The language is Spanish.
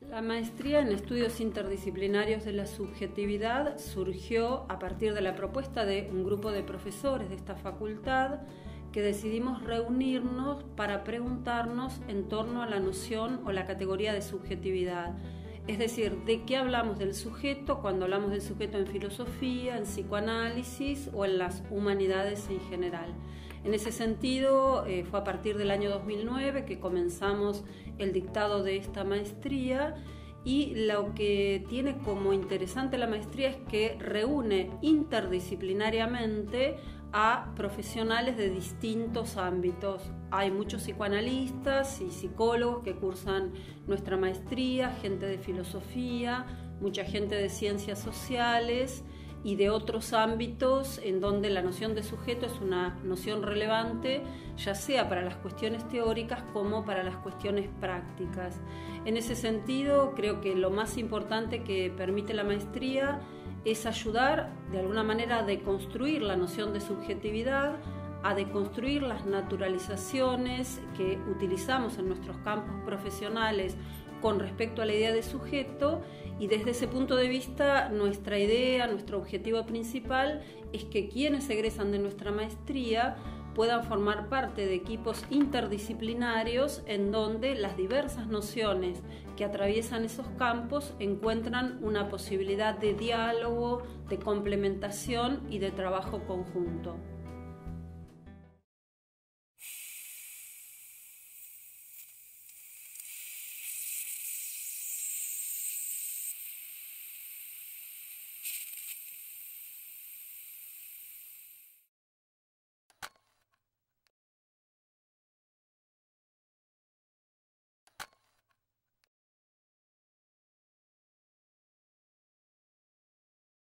La maestría en estudios interdisciplinarios de la subjetividad surgió a partir de la propuesta de un grupo de profesores de esta facultad que decidimos reunirnos para preguntarnos en torno a la noción o la categoría de subjetividad. Es decir, ¿de qué hablamos del sujeto cuando hablamos del sujeto en filosofía, en psicoanálisis o en las humanidades en general? En ese sentido, fue a partir del año 2009 que comenzamos el dictado de esta maestría, y lo que tiene como interesante la maestría es que reúne interdisciplinariamente a profesionales de distintos ámbitos. Hay muchos psicoanalistas y psicólogos que cursan nuestra maestría, gente de filosofía, mucha gente de ciencias sociales y de otros ámbitos en donde la noción de sujeto es una noción relevante, ya sea para las cuestiones teóricas como para las cuestiones prácticas. En ese sentido, creo que lo más importante que permite la maestría es ayudar de alguna manera a deconstruir la noción de subjetividad, a deconstruir las naturalizaciones que utilizamos en nuestros campos profesionales con respecto a la idea de sujeto, y desde ese punto de vista nuestra idea, nuestro objetivo principal es que quienes egresan de nuestra maestría puedan formar parte de equipos interdisciplinarios en donde las diversas nociones que atraviesan esos campos encuentran una posibilidad de diálogo, de complementación y de trabajo conjunto.